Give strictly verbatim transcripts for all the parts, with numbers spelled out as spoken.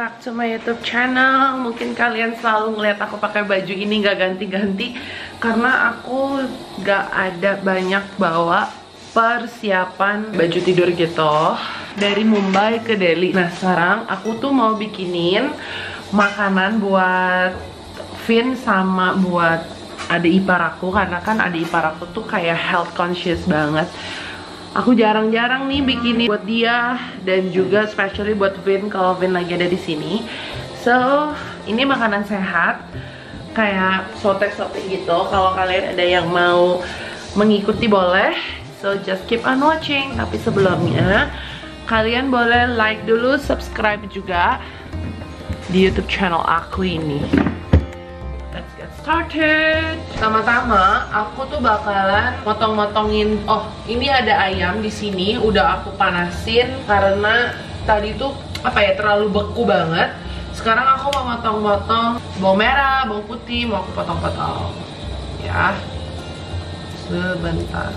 back to my YouTube channel. Mungkin kalian selalu ngeliat aku pakai baju ini gak ganti-ganti karena aku gak ada banyak bawa persiapan baju tidur gitu dari Mumbai ke Delhi. Nah sekarang aku tuh mau bikinin makanan buat Vin sama buat adik ipar aku, karena kan adik ipar aku tuh kayak health conscious banget. Aku jarang-jarang nih bikinin buat dia dan juga especially buat Vin kalau Vin lagi ada di sini. So, ini makanan sehat kayak sote-sote gitu. Kalau kalian ada yang mau mengikuti boleh. So, just keep on watching. Tapi sebelumnya kalian boleh like dulu, subscribe juga di YouTube channel aku ini. Let's get started. Pertama-tama, aku tuh bakalan motong-motongin. Oh, ini ada ayam di sini. Udah aku panasin karena tadi tuh apa ya terlalu beku banget. Sekarang aku mau motong-motong bawang merah, bawang putih, mau aku potong-potong. Ya, sebentar.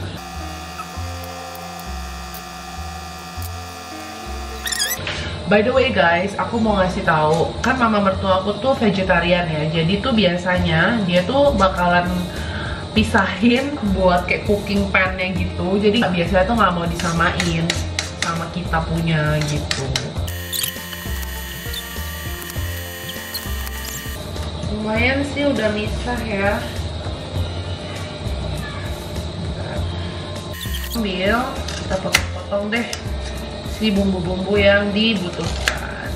By the way guys, aku mau ngasih tahu, kan mama mertua aku tuh vegetarian ya. Jadi tuh biasanya dia tuh bakalan pisahin buat kayak cooking pan-nya gitu. Jadi biasanya tuh nggak mau disamain sama kita punya gitu. Lumayan sih udah misah ya. Ambil, kita potong-potong deh si bumbu-bumbu yang dibutuhkan.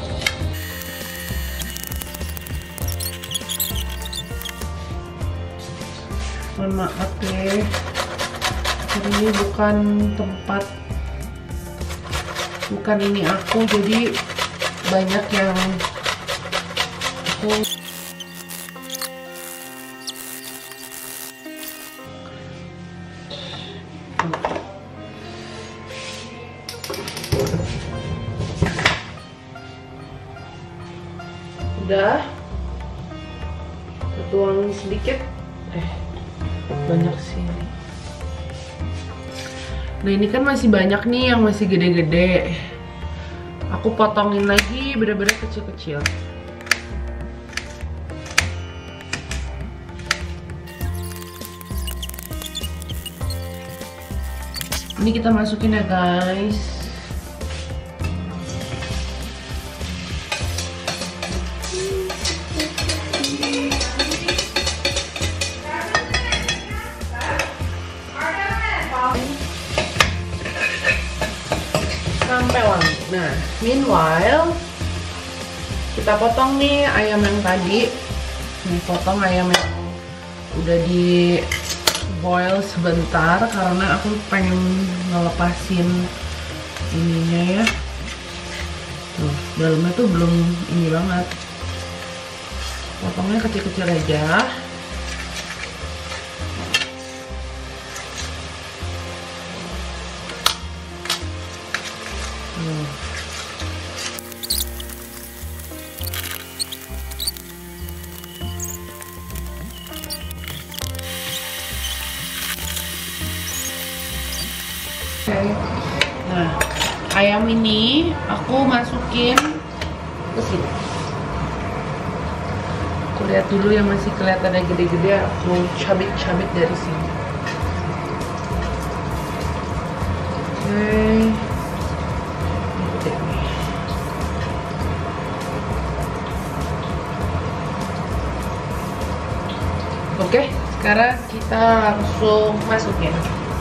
Mohon maaf deh, ini bukan tempat, bukan ini aku, jadi banyak yang aku udah tuangin sedikit, eh banyak sih. Nah ini kan masih banyak nih yang masih gede-gede, aku potongin lagi bener-bener kecil-kecil. Ini kita masukin ya guys. Sampai wangi. Nah, meanwhile kita potong nih ayam yang tadi. Nih potong ayam yang udah di boil sebentar karena aku pengen ngelepasin ininya ya. Tuh, dalamnya tuh belum ini banget. Potongnya kecil-kecil aja. Hmm. Okay. Nah, ayam ini aku masukin ke sini. Aku lihat dulu yang masih kelihatannya gede-gede, aku cabik-cabik dari sini. Oke. Okay. Oke, sekarang kita langsung masukin.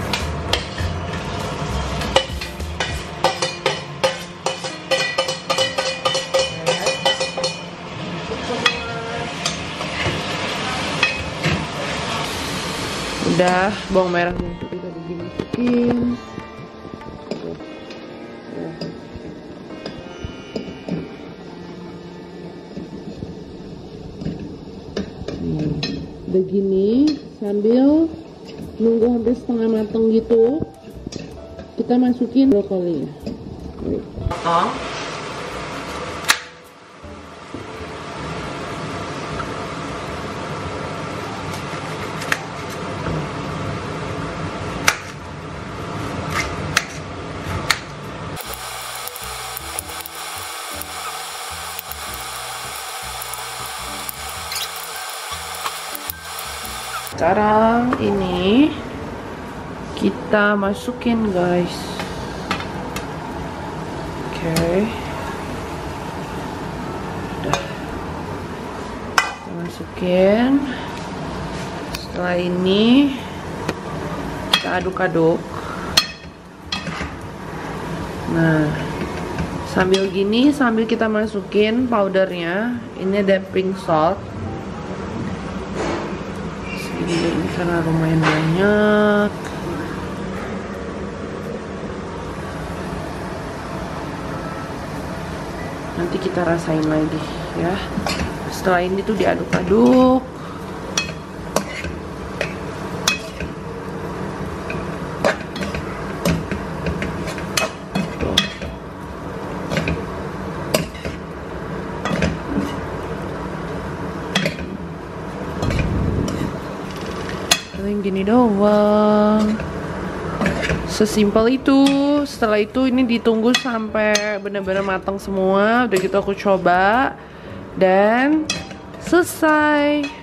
Udah, bawang merah dan putih tadi dimasukin. Begini, sambil nunggu hampir setengah matang gitu, kita masukin brokolinya. Potong. sekarang ini kita masukin, guys. Oke. Okay. Udah. Kita masukin. Setelah ini kita aduk-aduk. Nah, sambil gini, sambil kita masukin powdernya, ini ada pink salt. Segini ini karena lumayan banyak. Nanti kita rasain lagi ya. Setelah ini tuh diaduk-aduk. Paling gini doang, sesimpel itu. Setelah itu ini ditunggu sampai benar-benar matang semua. Udah gitu aku coba dan selesai.